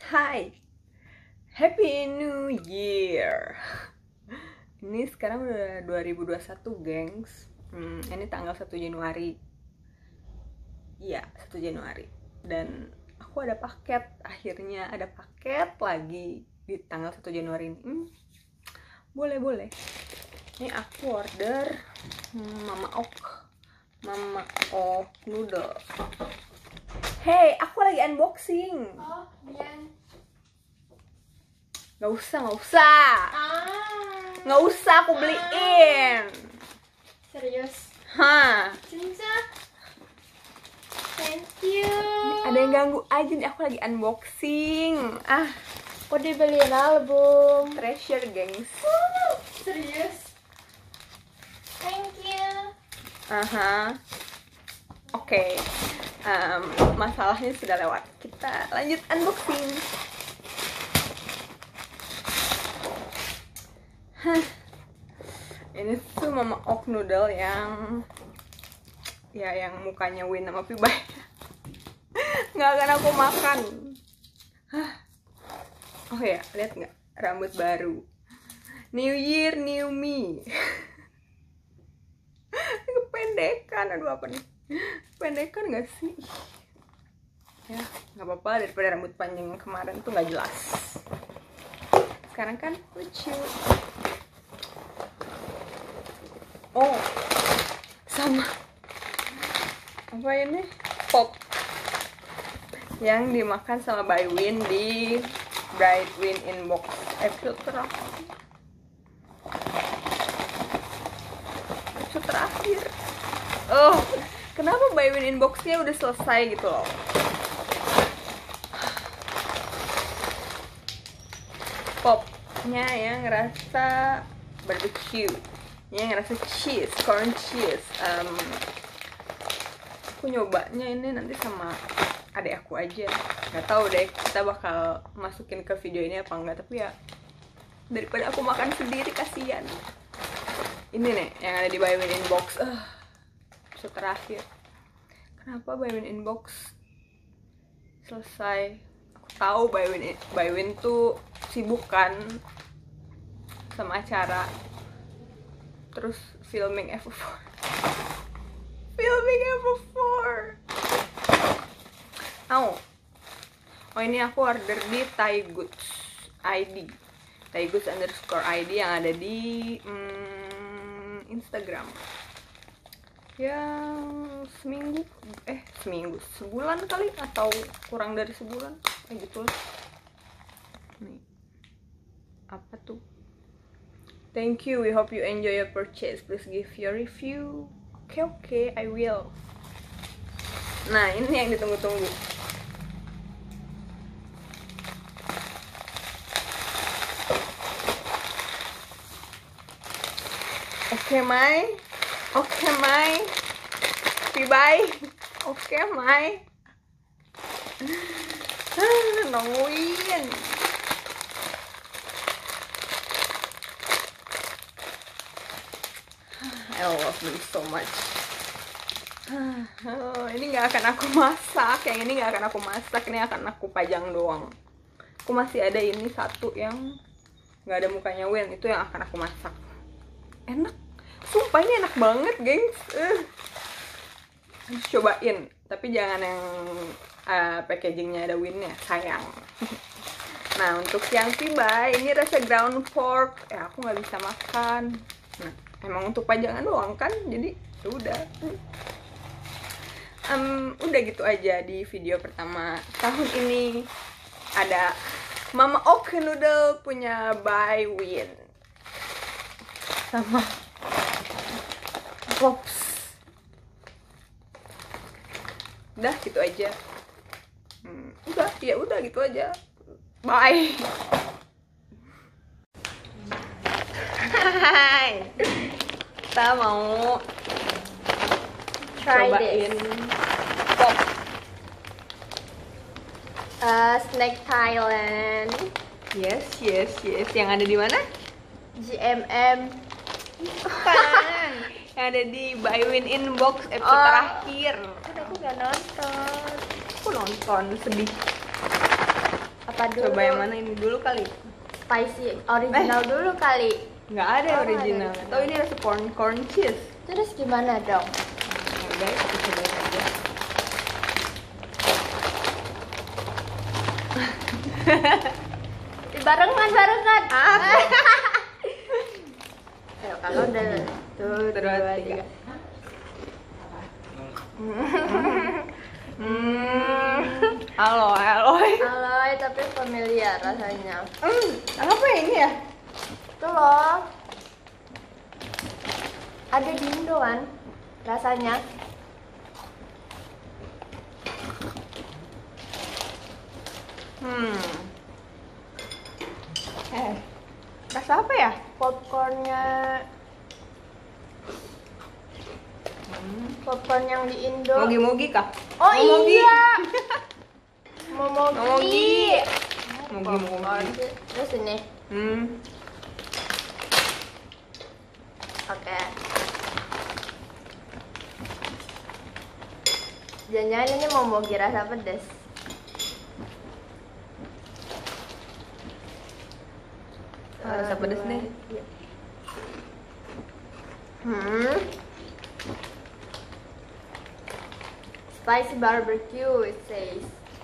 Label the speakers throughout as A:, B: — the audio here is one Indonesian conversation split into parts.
A: Hai, Happy New Year. Ini sekarang udah 2021, gengs. Ini tanggal 1 Januari. Iya, 1 Januari. Dan aku ada paket, akhirnya ada paket lagi di tanggal 1 Januari ini. Boleh. Ini aku order Mama Ok noodle. Hey, aku lagi unboxing.
B: Oh, yang
A: Nggak usah. Nggak usah aku beliin.
B: serius.
A: Hah.
B: Cinta. Thank you.
A: Ada yang ganggu aja nih, aku lagi unboxing.
B: Kok dibeliin album?
A: Treasure, gengs.
B: Serius. Thank you.
A: Oke. Masalahnya sudah lewat. Kita lanjut unboxing. Ini tuh Mama Ok noodle yang mukanya Win sama Pibay. Nggak akan aku makan. Oh ya, lihat nggak, rambut baru. New Year, new me. Kependekan, aduh apa nih? Pendekan nggak sih? Ya, nggak apa-apa, daripada rambut panjang yang kemarin tuh nggak jelas. Sekarang kan lucu. Oh, sama apa ini? Pop yang dimakan sama By Win di Bright Win Inbox episode terakhir. Oh, kenapa By Win Inboxnya udah selesai gitu loh? Popnya yang ngerasa barbecue, yang ngerasa cheese, corn cheese. Aku nyobanya ini nanti sama adik aku aja. Nggak tahu deh kita bakal masukin ke video ini apa enggak, tapi ya daripada aku makan sendiri, kasihan. Ini nih yang ada di By Win Inbox. Episode terakhir. Kenapa By Win Inbox selesai? Aku tahu By Win tuh sibuk kan sama acara, terus filming F4. Oh ini aku order di Thai Goods ID, Thai Goods _ID yang ada di Instagram. Yang sebulan kali atau kurang dari sebulan kayak gitu lah. Nih, apa tuh? Thank you, we hope you enjoy your purchase. Please give your review. Okay, I will. Nah, ini yang ditunggu-tunggu. Okay, Mai. Pibay. Okay, Mai. Nungguin. I love them so much. Ini nggak akan aku masak, yang ini nggak akan aku masak, ini akan aku pajang doang. Aku masih ada ini satu yang nggak ada mukanya Win, itu yang akan aku masak. Enak, sumpah ini enak banget, gengs. Harus cobain, tapi jangan yang packagingnya ada Winnya, sayang. Nah, untuk yang Pibay, ini rasa ground pork. Aku nggak bisa makan. Nah, emang untuk pajangan doang kan, jadi udah. Udah gitu aja di video pertama tahun ini. Ada Mama Ok noodle punya By Win sama Pops. Udah gitu aja. Udah gitu aja. Bye. Hai. Kita mau cobain Pop.
B: Snack Thailand.
A: Yes. Yang ada di mana?
B: GMM.
A: Bukan. Yang ada di By Win Inbox episode terakhir.
B: Kan aku nggak nonton.
A: Aku nonton, sedih. Apa
B: Apa dulu?
A: Coba yang mana ini dulu kali?
B: Spicy original dulu kali.
A: Nggak ada yang
B: Oh, nggak ada
A: original.
B: original.
A: Atau ini rasa corn cheese.
B: Terus gimana dong?
A: Ya guys, aku cobain aja.
B: Barengan. Ayo, kalau udah tuh,
A: Terus
B: dua,
A: tiga.
B: tiga.
A: Aloy.
B: Aloy tapi familiar rasanya.
A: Apa ya ini ya?
B: Itu loh. Ada di Indo kan rasanya.
A: Rasa apa ya?
B: Popcornnya popcorn yang di Indo.
A: Mogi-mogi kah?
B: Oh
A: Mogi.
B: iya. Momogi.
A: Mogi.
B: Terus ini. Oke. Jangan-jangan ini momogi rasa pedas.
A: Rasa pedas nih.
B: Iya. Spicy barbecue it says.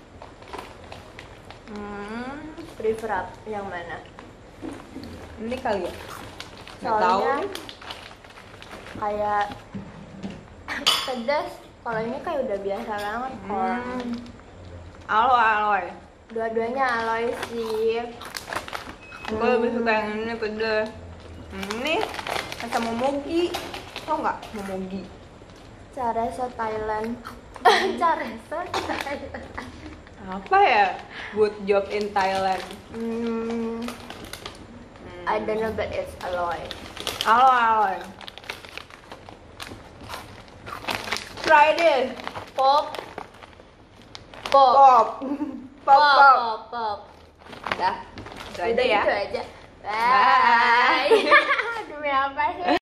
B: Prefer yang mana?
A: Ini kali ya? Nggak tahu
B: Soalnya
A: nih.
B: kayak pedas. Kalau ini kayak udah biasa banget kok.
A: Aloy.
B: Dua-duanya aloy sih.
A: Gue lebih suka yang ini pedas. Ini rasa momogi. Tau nggak momogi?
B: Caresa Thailand. Caresa Thailand.
A: Apa ya? Good job in Thailand.
B: I don't know but it's aloy.
A: Aloy. Try this.
B: Pop.
A: Pop.
B: Pop.
A: Udah. Itu aja
B: Udah
A: ya.
B: gitu aja. Bye. Demi apa sih?